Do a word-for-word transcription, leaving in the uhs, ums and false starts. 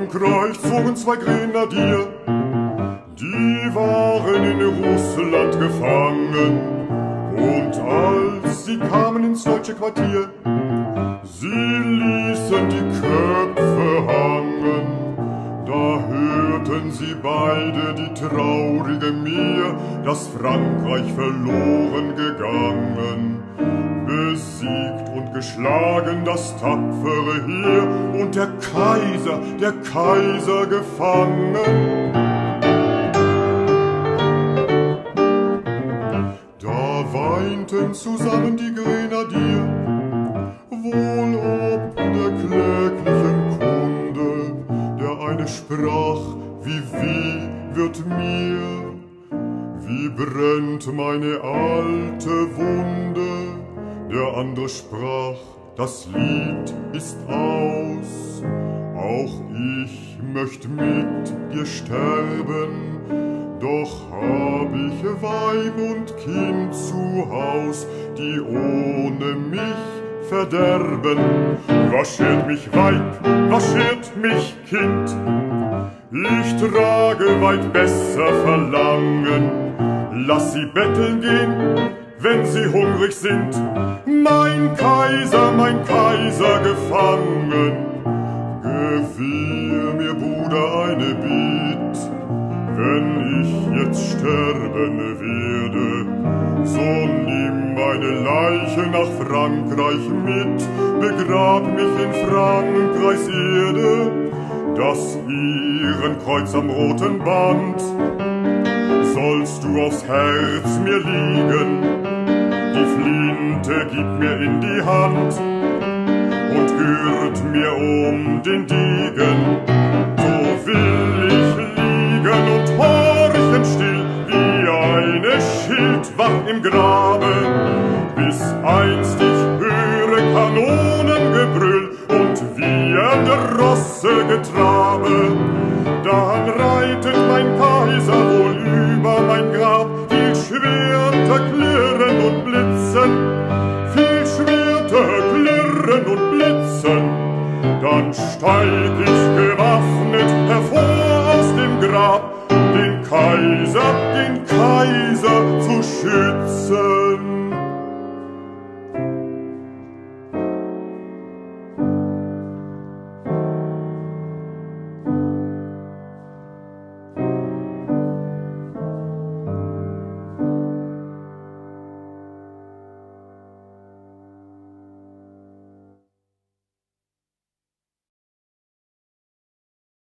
Frankreich zogen zwei Grenadier, die waren in Russland gefangen. Und als sie kamen ins deutsche Quartier, sie ließen die Köpfe hangen. Da hörten sie beide die traurige Mär, dass Frankreich verloren gegangen. Besiegt und geschlagen das tapfere Heer und der Kaiser, der Kaiser gefangen. Da weinten zusammen die Grenadier, wohl ob der kläglichen Kunde. Der eine sprach, wie weh wird mir, wie brennt meine alte Wunde. Der andere sprach, das Lied ist aus, auch ich möcht mit dir sterben. Doch hab ich Weib und Kind zu Haus, die ohne mich verderben. Was schert mich Weib, was schert mich Kind? Ich trage weit besser Verlangen. Lass sie betteln gehen, wenn sie hungrig sind. Mein Kaiser, mein Kaiser gefangen. Gewähr mir, Bruder, eine Bitt. Wenn ich jetzt sterben werde, so nimm meine Leiche nach Frankreich mit, begrab mich in Frankreichs Erde, das Ehrenkreuz am roten Band sollst du aufs Herz mir liegen, die Flinte gib mir in die Hand und gürt mir um den Degen, so will ich liegen und horchen still, wie eine Schildwacht im Grabe, bis einst ich höre Kanonengebrüll und wiehernde Rosse getrabe. Dann reitet mein Kaiser wohl über mein Grab, viel Schwerter klirren und blitzen, viel Schwerter klirren und blitzen. Dann steig ich gewaffnet hervor aus dem Grab, den Kaiser, den Kaiser zu schützen.